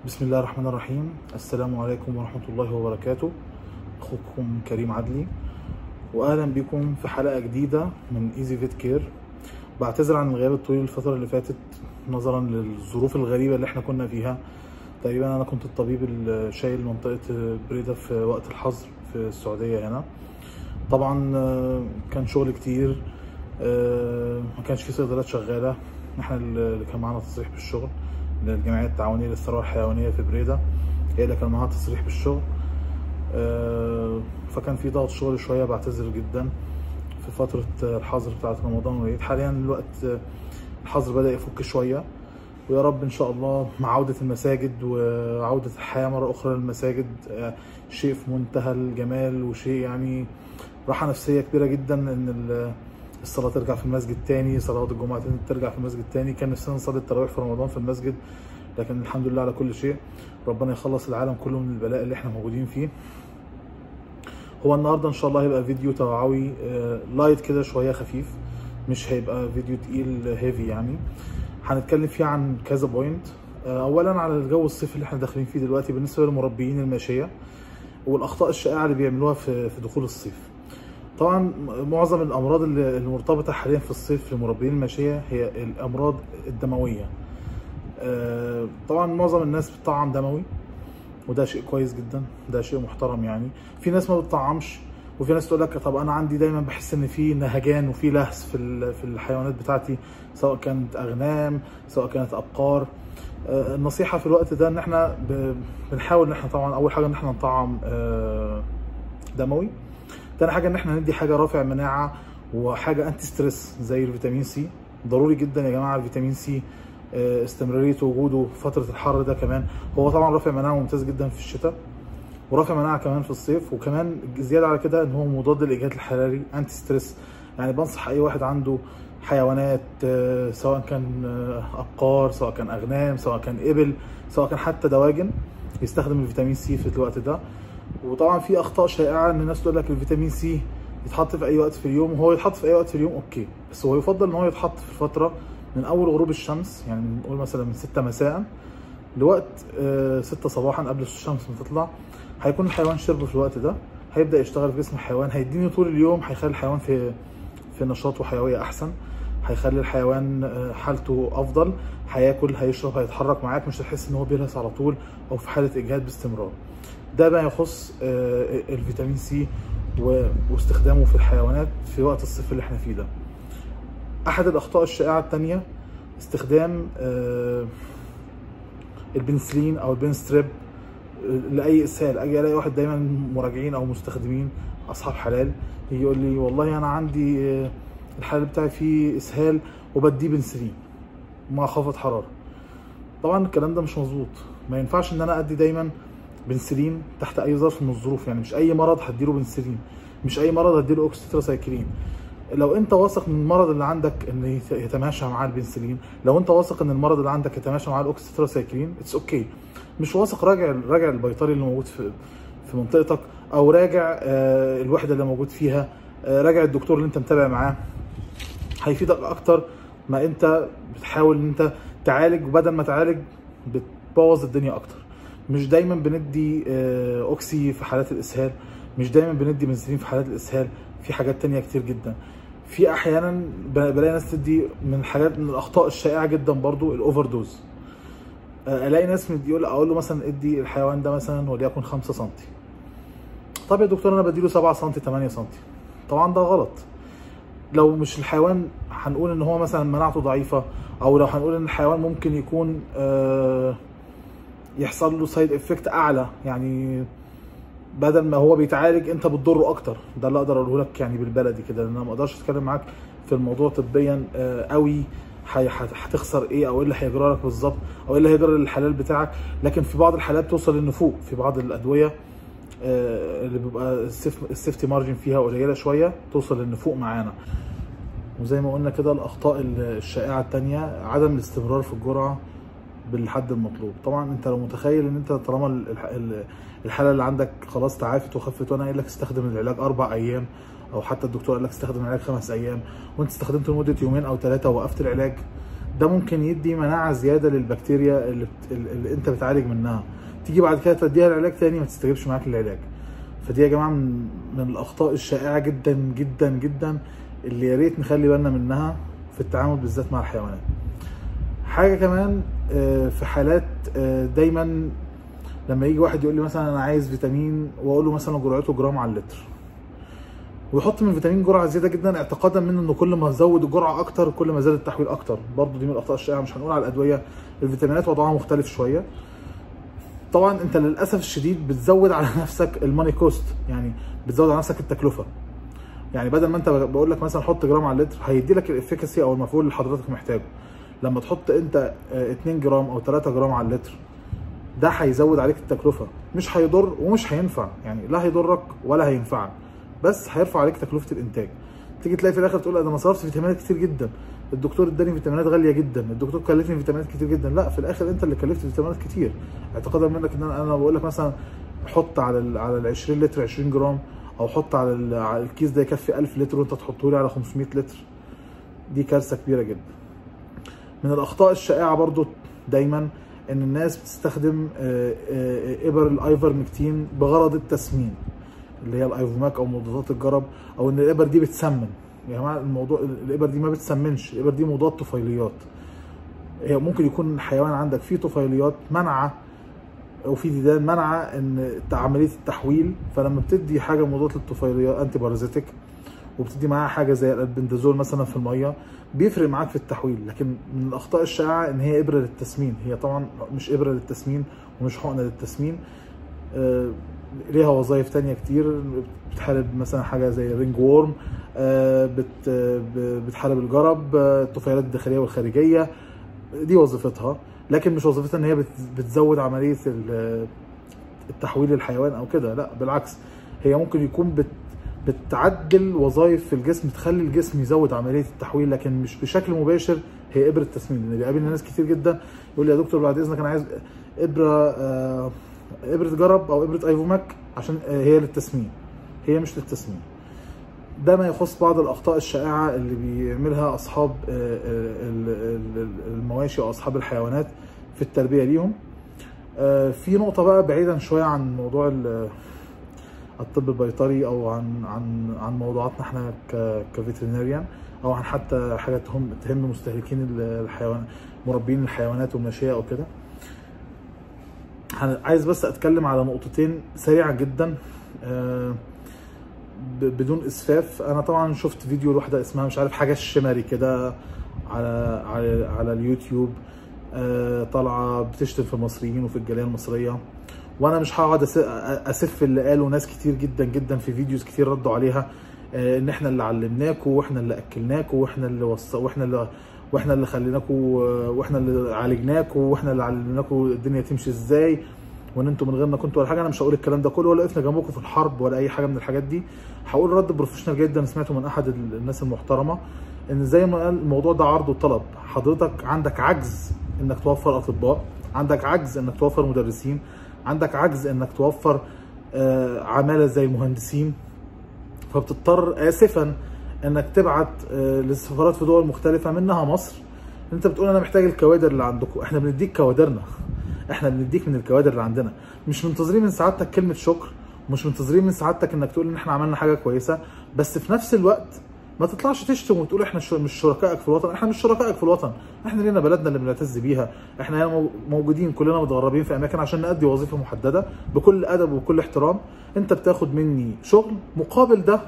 بسم الله الرحمن الرحيم. السلام عليكم ورحمة الله وبركاته. أخوكم كريم عدلي، وأهلا بكم في حلقة جديدة من ايزي فيت كير. بعتذر عن الغياب الطويل الفترة اللي فاتت نظرا للظروف الغريبة اللي احنا كنا فيها. تقريبا أنا كنت الطبيب الشايل منطقة بريدة في وقت الحظر في السعودية هنا. طبعا كان شغل كتير، ما كانش في صيدلات شغالة. احنا اللي كان معانا تصريح بالشغل للجمعية التعاونية للثروة الحيوانية في بريدة، هي اللي كان معاها تصريح بالشغل. فكان في ضغط شغل شوية. بعتذر جدا في فترة الحظر بتاعت رمضان والعيد. حاليا الوقت الحظر بدأ يفك شوية، ويا رب إن شاء الله مع عودة المساجد وعودة الحياة مرة أخرى للمساجد شيء في منتهى الجمال، وشيء يعني راحة نفسية كبيرة جدا إن الصلاة ترجع في المسجد تاني، صلوات الجمعة ترجع في المسجد تاني. كان نفسنا نصلي التراويح في رمضان في المسجد، لكن الحمد لله على كل شيء. ربنا يخلص العالم كله من البلاء اللي احنا موجودين فيه. هو النهارده ان شاء الله هيبقى فيديو توعوي لايت كده شويه خفيف، مش هيبقى فيديو تقيل هيفي يعني. هنتكلم فيه عن كذا بوينت. اولا على الجو الصيفي اللي احنا داخلين فيه دلوقتي بالنسبه للمربيين الماشيه، والاخطاء الشائعه اللي بيعملوها في دخول الصيف. طبعا معظم الامراض اللي مرتبطه حاليا في الصيف لمربيين الماشيه هي الامراض الدمويه. طبعا معظم الناس بتطعم دموي، وده شيء كويس جدا، ده شيء محترم يعني. في ناس ما بتطعمش، وفي ناس تقول لك طب انا عندي دايما بحس ان في نهجان وفي لهس في الحيوانات بتاعتي، سواء كانت اغنام سواء كانت ابقار. النصيحه في الوقت ده ان احنا بنحاول ان احنا طبعا اول حاجه ان احنا نطعم دموي. تاني حاجه ان احنا ندي حاجه رافع مناعه وحاجه انتي ستريس زي الفيتامين سي. ضروري جدا يا جماعه الفيتامين سي، استمراريه وجوده في فتره الحر ده كمان. هو طبعا رافع مناعه ممتاز جدا في الشتاء، ورافع مناعه كمان في الصيف، وكمان زياده على كده ان هو مضاد للاجهاد الحراري، انتي ستريس. يعني بنصح اي واحد عنده حيوانات سواء كان ابقار سواء كان اغنام سواء كان ابل سواء كان حتى دواجن يستخدم الفيتامين سي في الوقت ده. وطبعا في اخطاء شائعه ان الناس تقول لك الفيتامين سي يتحط في اي وقت في اليوم، وهو يتحط في اي وقت في اليوم اوكي، بس هو يفضل ان هو يتحط في فتره من اول غروب الشمس، يعني نقول مثلا من 6 مساء لوقت 6 صباحا قبل الشمس ما تطلع. هيكون الحيوان شربه في الوقت ده، هيبدا يشتغل في جسم الحيوان، هيديني طول اليوم، هيخلي الحيوان في نشاط وحيويه احسن، هيخلي الحيوان حالته افضل، هياكل هيشرب هيتحرك معاك، مش هتحس ان هو بيلهث على طول او في حاله اجهاد باستمرار. ده ما يخص الفيتامين سي واستخدامه في الحيوانات في وقت الصيف اللي احنا فيه ده. احد الاخطاء الشائعه الثانيه استخدام البنسلين او البنستريب لاي اسهال. اجي الاقي واحد دايما مراجعين او مستخدمين اصحاب حلال يجي يقول لي والله انا عندي الحلال بتاعي فيه اسهال وبديه بنسلين مع خفض حراره. طبعا الكلام ده مش مظبوط. ما ينفعش ان انا ادي دايما بنسلين تحت اي ظرف من الظروف. يعني مش اي مرض هديله بنسلين، مش اي مرض هديله اوكسيتراسايكلين. لو انت واثق ان المرض اللي عندك ان يتماشى معاه البنسلين، لو انت واثق ان المرض اللي عندك يتماشى معاه الاوكسيتراسايكلين اتس اوكي. مش واثق، راجع البيطري اللي موجود في منطقتك، او راجع الوحده اللي موجود فيها، راجع الدكتور اللي انت متابع معاه، هيفيدك اكتر ما انت بتحاول ان انت تعالج، وبدل ما تعالج بتبوظ الدنيا اكتر. مش دايما بندي اوكسي في حالات الاسهال، مش دايما بندي بنسلين في حالات الاسهال، في حاجات تانية كتير جدا. في احيانا بلاقي ناس تدي من الاخطاء الشائعه جدا برضو الاوفر دوز. الاقي ناس اقول له مثلا ادي الحيوان ده مثلا وليكن 5 سم. طب يا دكتور انا بديله 7 سم 8 سم. طبعا ده غلط. لو مش الحيوان هنقول ان هو مثلا مناعته ضعيفه، او لو هنقول ان الحيوان ممكن يكون يحصل له سايد افكت اعلى، يعني بدل ما هو بيتعالج انت بتضره اكتر. ده اللي اقدر اقوله لك يعني بالبلدي كده، لان انا ما اقدرش اتكلم معاك في الموضوع طبيا قوي هتخسر ايه او ايه اللي هيجرى لك بالظبط او ايه اللي هيجرى للحلال بتاعك. لكن في بعض الحالات توصل للنفوق، في بعض الادويه اللي بيبقى السيفتي مارجن فيها قليله شويه توصل للنفوق معانا. وزي ما قلنا كده الاخطاء الشائعه الثانيه عدم الاستمرار في الجرعه بالحد المطلوب. طبعا انت لو متخيل ان انت طالما الحاله اللي عندك خلاص تعافت وخفت، وانا قايل لك استخدم العلاج 4 ايام، او حتى الدكتور قال لك استخدم العلاج 5 ايام، وانت استخدمته لمده 2 أو 3 ووقفت العلاج، ده ممكن يدي مناعه زياده للبكتيريا اللي انت بتعالج منها، تيجي بعد كده تديها العلاج تاني ما تستجيبش معاك العلاج. فدي يا جماعه من الاخطاء الشائعه جدا جدا جدا اللي يا ريت نخلي بالنا منها في التعامل بالذات مع الحيوانات. حاجه كمان في حالات دايما لما يجي واحد يقول لي مثلا انا عايز فيتامين، واقول له مثلا جرعته جرام على اللتر، ويحط من الفيتامين جرعه زياده جدا اعتقادا منه انه كل ما زود الجرعه اكتر كل ما زاد التحويل اكتر. برضه دي من الاخطاء الشائعه. مش هنقول على الادويه، الفيتامينات وضعها مختلف شويه. طبعا انت للاسف الشديد بتزود على نفسك الماني كوست، يعني بتزود على نفسك التكلفه. يعني بدل ما انت بقول لك مثلا حط جرام على اللتر، هيدي لك الافيكاسي او المفعول اللي حضرتك محتاجه. لما تحط انت 2 جرام او 3 جرام على اللتر، ده هيزود عليك التكلفه، مش هيضر ومش هينفع، يعني لا هيضرك ولا هينفعك، بس هيرفع عليك تكلفه الانتاج. تيجي تلاقي في الاخر تقول انا صرفت فيتامينات كتير جدا، الدكتور اداني فيتامينات غاليه جدا، الدكتور كلفني فيتامينات كتير جدا. لا، في الاخر انت اللي كلفت فيتامينات كتير اعتقادا منك ان انا بقول لك مثلا حط على ال 20 لتر 20 جرام، او حط على الكيس ده يكفي 1000 لتر وانت تحطه لي على 500 لتر. دي كارثه كبيره جدا. من الاخطاء الشائعه برضو دايما ان الناس بتستخدم ابر الايفرمكتين بغرض التسمين، اللي هي الايفوماك او مضادات الجرب، او ان الابر دي بتسمن. يا جماعه الموضوع الابر دي ما بتسمنش، الابر دي مضاد طفيليات. هي ممكن يكون الحيوان عندك فيه طفيليات منعه او في ديدان منعه ان عمليه التحويل، فلما بتدي حاجه مضاد للطفيليات انتي بارازيتيك وبتدي معاها حاجه زي الالبندازول مثلا في الميه، بيفرق معاك في التحويل. لكن من الاخطاء الشائعه ان هي ابره للتسمين. هي طبعا مش ابره للتسمين ومش حقنه للتسمين، ليها وظائف تانية كتير. بتحارب مثلا حاجه زي الرينج وورم، بتحارب الجرب، الطفيلات الداخليه والخارجيه، دي وظيفتها. لكن مش وظيفتها ان هي بتزود عمليه التحويل للحيوان او كده، لا بالعكس، هي ممكن يكون بتعدل وظائف في الجسم، تخلي الجسم يزود عمليه التحويل، لكن مش بشكل مباشر هي ابره تسمين. لان بيقابلنا ناس كتير جدا يقول لي يا دكتور بعد اذنك انا عايز ابره جرب او ابره ايفوماك عشان هي للتسمين. هي مش للتسمين. ده ما يخص بعض الاخطاء الشائعه اللي بيعملها اصحاب المواشي او اصحاب الحيوانات في التربيه ليهم. في نقطه بقى بعيدا شويه عن موضوع الطب البيطري او عن موضوعاتنا احنا كفيترينيريان، او عن حتى حاجه تهم مستهلكين الحيوان، مربين الحيوانات والماشيه او كده. عايز بس اتكلم على نقطتين سريعا جدا بدون اسفاف. انا طبعا شفت فيديو لواحده اسمها مش عارف حاجه الشمري كده على اليوتيوب، طالعه بتشتم في المصريين وفي الجاليه المصريه، وانا مش هقعد اسف اللي قاله ناس كتير جدا جدا في فيديوز كتير ردوا عليها، ان احنا اللي علمناكم واحنا اللي اكلناكم واحنا اللي خليناكم واحنا اللي عالجناكم واحنا اللي علمناكم الدنيا تمشي ازاي، وان انتم من غيرنا كنتوا ولا حاجه. انا مش هقول الكلام ده كله، ولا وقفنا جنبكم في الحرب ولا اي حاجه من الحاجات دي. هقول رد بروفيشنال جدا سمعته من احد الناس المحترمه، ان زي ما قال الموضوع ده عرض وطلب. حضرتك عندك عجز انك توفر اطباء، عندك عجز انك توفر مدرسين، عندك عجز انك توفر عماله زي المهندسين، فبتضطر اسفا انك تبعت للسفارات في دول مختلفه منها مصر. انت بتقول انا محتاج الكوادر اللي عندكم، احنا بنديك كوادرنا، احنا بنديك من الكوادر اللي عندنا. مش منتظرين من سعادتك كلمه شكر، ومش منتظرين من سعادتك انك تقول ان احنا عملنا حاجه كويسه، بس في نفس الوقت ما تطلعش تشتم وتقول احنا مش شركائك في الوطن. احنا مش شركائك في الوطن، احنا لينا بلدنا اللي بنعتز بيها. احنا هنا موجودين كلنا متغربين في اماكن عشان نأدي وظيفه محدده بكل ادب وبكل احترام. انت بتاخد مني شغل، مقابل ده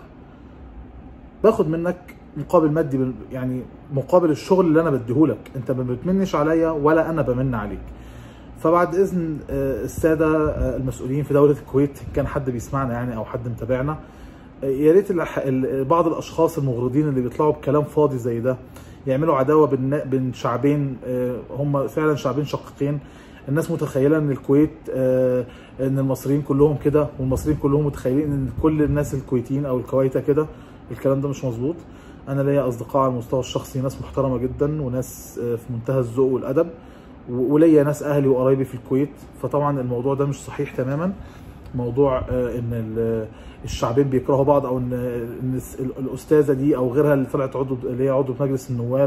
باخد منك مقابل مادي، يعني مقابل الشغل اللي انا بديهولك. انت ما بتمنش عليا ولا انا بمن عليك. فبعد اذن الساده المسؤولين في دوله الكويت، كان حد بيسمعنا يعني او حد متابعنا، يا ريت بعض الاشخاص المغرضين اللي بيطلعوا بكلام فاضي زي ده يعملوا عداوه بين شعبين هم فعلا شعبين شقيقين. الناس متخيله ان الكويت ان المصريين كلهم كده، والمصريين كلهم متخيلين ان كل الناس الكويتيين او الكويته كده. الكلام ده مش مظبوط. انا ليا اصدقاء على المستوى الشخصي ناس محترمه جدا وناس في منتهى الذوق والادب، وليا ناس اهلي وقرايبي في الكويت. فطبعا الموضوع ده مش صحيح تماما. موضوع ان الشعبين بيكرهوا بعض، او ان الاستاذه دي او غيرها اللي طلعت عضو، اللي هي عضو في مجلس النواب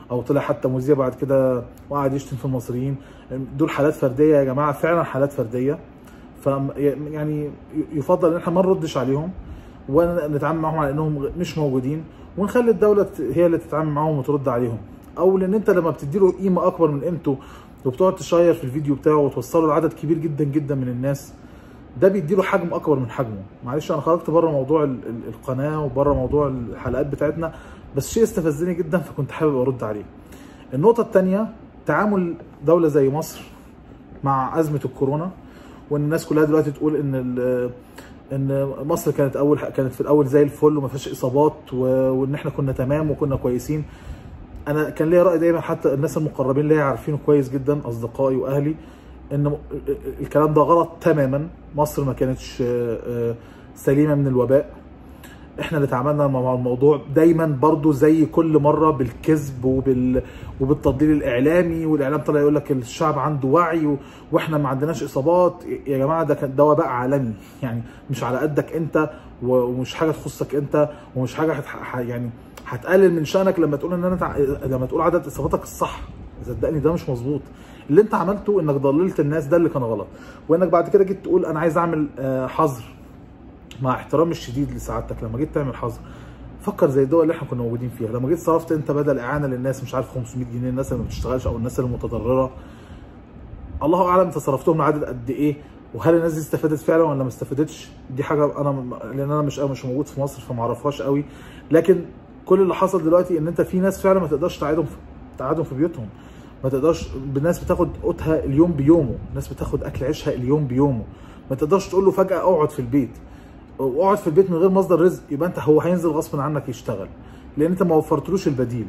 او طلع حتى مذيع بعد كده وقعد يشتم في المصريين. دول حالات فرديه يا جماعه، فعلا حالات فرديه. ف يعني يفضل ان احنا ما نردش عليهم ونتعامل معاهم على انهم مش موجودين، ونخلي الدوله هي اللي تتعامل معاهم وترد عليهم. او لان انت لما بتديله قيمه اكبر من قيمته وبتقعد تشير في الفيديو بتاعه وتوصله لعدد كبير جدا جدا من الناس، ده بيديله حجم اكبر من حجمه. معلش انا خرجت بره موضوع القناه وبره موضوع الحلقات بتاعتنا، بس شيء استفزني جدا فكنت حابب ارد عليه. النقطه الثانيه، تعامل دوله زي مصر مع ازمه الكورونا، وان الناس كلها دلوقتي تقول ان مصر كانت في الاول زي الفل وما فيهاش اصابات وان احنا كنا تمام وكنا كويسين. انا كان ليا راي دايما، حتى الناس المقربين ليا عارفينه كويس جدا، اصدقائي واهلي، ان الكلام ده غلط تماما. مصر ما كانتش سليمه من الوباء. احنا اللي تعاملنا مع الموضوع دايما برضو زي كل مره بالكذب وبالتضليل الاعلامي، والاعلام طلع يقول لك الشعب عنده وعي واحنا ما عندناش اصابات. يا جماعه ده وباء عالمي، يعني مش على قدك انت ومش حاجه تخصك انت ومش حاجه يعني هتقلل من شأنك لما تقول لما تقول عدد اصاباتك الصح. صدقني ده مش مظبوط. اللي انت عملته انك ضللت الناس، ده اللي كان غلط. وانك بعد كده جيت تقول انا عايز اعمل حظر، مع احترامي الشديد لسعادتك، لما جيت تعمل حظر فكر زي الدول اللي احنا كنا موجودين فيها. لما جيت صرفت انت بدل اعانه للناس مش عارف 500 جنيه الناس اللي ما بتشتغلش او الناس المتضرره، الله اعلم انت صرفتهم لعدد قد ايه، وهل الناس دي استفادت فعلا ولا ما استفادتش؟ دي حاجه لان انا مش موجود في مصر فما اعرفهاش قوي. لكن كل اللي حصل دلوقتي ان انت في ناس فعلا ما تقدرش تقعدهم في بيوتهم، ما تقدرش. الناس بتاخد قوتها اليوم بيومه، الناس بتاخد اكل عيشها اليوم بيومه. ما تقدرش تقول له فجاه اقعد في البيت، اقعد في البيت من غير مصدر رزق، يبقى انت هو هينزل غصب عنك يشتغل، لان انت ما وفرتلوش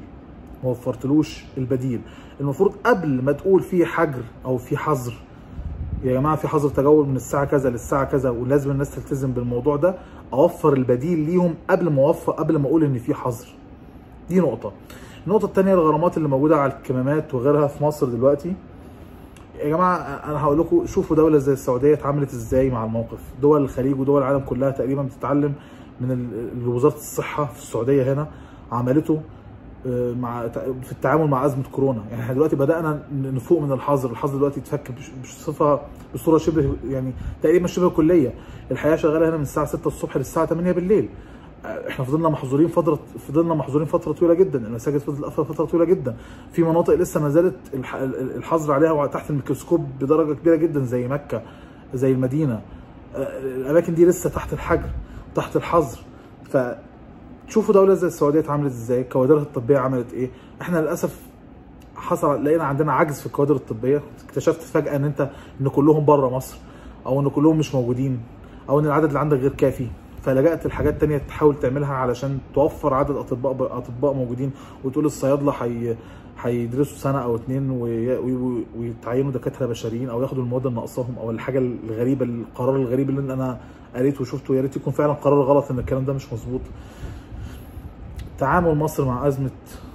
البديل. المفروض قبل ما تقول في حجر او في حظر، يا جماعه في حظر تجول من الساعه كذا للساعه كذا ولازم الناس تلتزم بالموضوع ده، اوفر البديل ليهم قبل ما اقول ان في حظر. دي نقطه. النقطه الثانيه، الغرامات اللي موجوده على الكمامات وغيرها في مصر دلوقتي. يا جماعه انا هقول لكم، شوفوا دوله زي السعوديه اتعاملت ازاي مع الموقف. دول الخليج ودول العالم كلها تقريبا بتتعلم من وزاره الصحه في السعوديه هنا عملته في التعامل مع ازمه كورونا. يعني احنا دلوقتي بدانا نفوق من الحظر دلوقتي اتفك بصوره شبه، يعني تقريبا شبه كليه. الحياه شغاله هنا من الساعه 6 الصبح للساعه 8 بالليل. احنا فضلنا محظورين فتره طويله جدا، المساجد فضلت قافله فتره طويله جدا، في مناطق لسه ما زالت الحظر عليها تحت الميكروسكوب بدرجه كبيره جدا زي مكه زي المدينه. الاماكن دي لسه تحت الحجر تحت الحظر. فتشوفوا دوله زي السعوديه اتعاملت ازاي، كوادرها الطبيه عملت ايه. احنا للاسف لقينا عندنا عجز في الكوادر الطبيه. اكتشفت فجاه ان كلهم بره مصر، او ان كلهم مش موجودين، او ان العدد اللي عندك غير كافي، فلجأت لحاجات تانية تحاول تعملها علشان توفر عدد اطباء موجودين. وتقول الصيادله هيدرسوا سنه او اتنين ويتعينوا دكاتره بشريين، او ياخدوا المواد اللي ناقصاهم، او الحاجه الغريبه، القرار الغريب اللي انا قريته وشفته. يا ريت يكون فعلا قرار غلط، ان الكلام ده مش مظبوط. تعامل مصر مع ازمه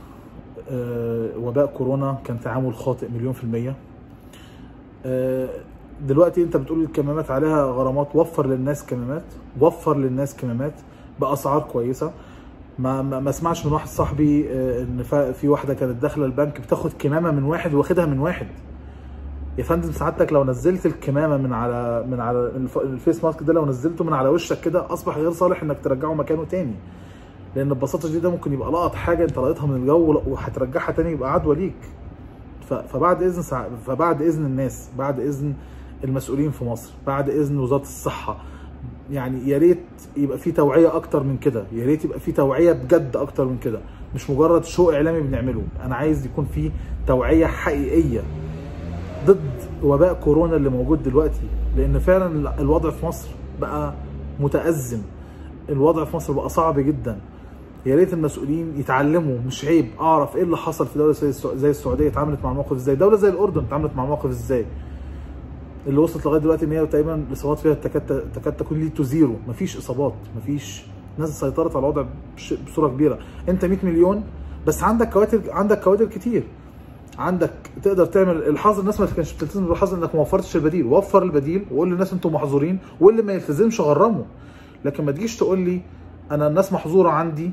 وباء كورونا كان تعامل خاطئ 100%. دلوقتي انت بتقول الكمامات عليها غرامات، وفر للناس كمامات باسعار كويسه. ما اسمعش من واحد صاحبي ان في واحده كانت داخله البنك بتاخد كمامه من واحد واخدها من واحد. يا فندم سعادتك لو نزلت الكمامه من على الفيس ماسك ده، لو نزلته من على وشك كده اصبح غير صالح انك ترجعه مكانه تاني، لان ببساطه شديده ممكن يبقى لقط حاجه انت لقيتها من الجو وهترجعها تاني يبقى عدوى ليك. فبعد اذن الناس، بعد اذن المسؤولين في مصر، بعد اذن وزاره الصحه، يعني يا ريت يبقى في توعيه اكتر من كده، يا ريت يبقى في توعيه بجد اكتر من كده، مش مجرد شو اعلامي بنعمله. انا عايز يكون في توعيه حقيقيه ضد وباء كورونا اللي موجود دلوقتي، لان فعلا الوضع في مصر بقى متأزم، الوضع في مصر بقى صعب جدا. يا ريت المسؤولين يتعلموا، مش عيب اعرف ايه اللي حصل في دوله زي السعوديه اتعاملت مع الموقف ازاي، دوله زي الاردن اتعاملت مع الموقف ازاي، اللي وصلت لغايه دلوقتي ان هي تقريبا الاصابات فيها تكاد تكون ليد زيرو، مفيش اصابات، مفيش، الناس سيطرت على الوضع بصوره كبيره. انت 100 مليون بس عندك كوادر كتير، عندك تقدر تعمل الحظر. الناس ما كانتش بتلتزم بالحظر انك ما وفرتش البديل، وفر البديل وقول للناس انتم محظورين، واللي ما يلتزمش غرمه. لكن ما تجيش تقول لي انا الناس محظوره عندي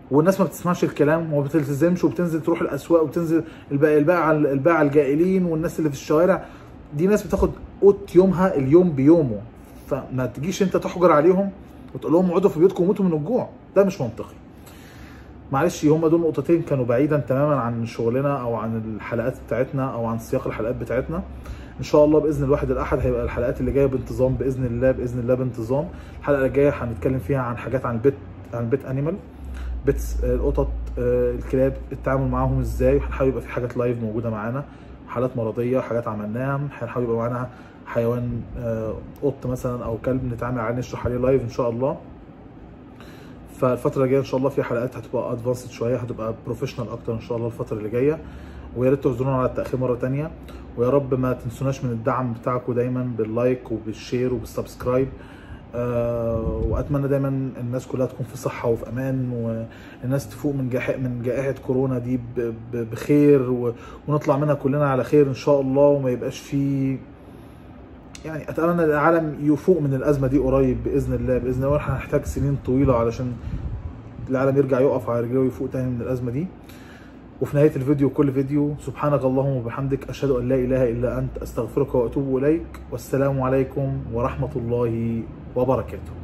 والناس ما بتسمعش الكلام وما بتلتزمش وبتنزل تروح الاسواق وبتنزل الباعة الجائلين والناس اللي في الشوارع. دي ناس بتاخد قوت يومها اليوم بيومه، فما تجيش انت تحجر عليهم وتقول لهم اقعدوا في بيوتكم وموتوا من الجوع، ده مش منطقي. معلش هم دول نقطتين كانوا بعيدا تماما عن شغلنا او عن الحلقات بتاعتنا او عن سياق الحلقات بتاعتنا. ان شاء الله باذن الواحد الاحد هيبقى الحلقات اللي جايه بانتظام باذن الله بانتظام. الحلقه الجايه هنتكلم فيها عن حاجات عن البيت انيمال، بيتس، القطط، الكلاب، التعامل معاهم ازاي. هنحاول يبقى في حاجات لايف موجوده معانا، حالات مرضيه، حاجات عملناها. هنحاول يبقى معانا حيوان قط مثلا او كلب نتعامل عليه نشرح عليه لايف ان شاء الله. فالفتره الجايه ان شاء الله في حلقات هتبقى ادفانسد شويه، هتبقى بروفيشنال اكتر ان شاء الله الفتره اللي جايه. ويا ريت تعذرونا على التاخير مره ثانيه، ويا رب ما تنسوناش من الدعم بتاعكم دايما باللايك وبالشير وبالسبسكرايب. واتمنى دايما الناس كلها تكون في صحه وفي امان، والناس تفوق من جائحه كورونا دي بخير، ونطلع منها كلنا على خير ان شاء الله. وما يبقاش في يعني، اتمنى ان العالم يفوق من الازمه دي قريب باذن الله. احنا هنحتاج سنين طويله علشان العالم يرجع يقف على رجليه ويفوق تاني من الازمه دي. وفي نهايه الفيديو كل فيديو، سبحانك اللهم وبحمدك، اشهد ان لا اله الا انت، استغفرك واتوب اليك، والسلام عليكم ورحمه الله وبركاته.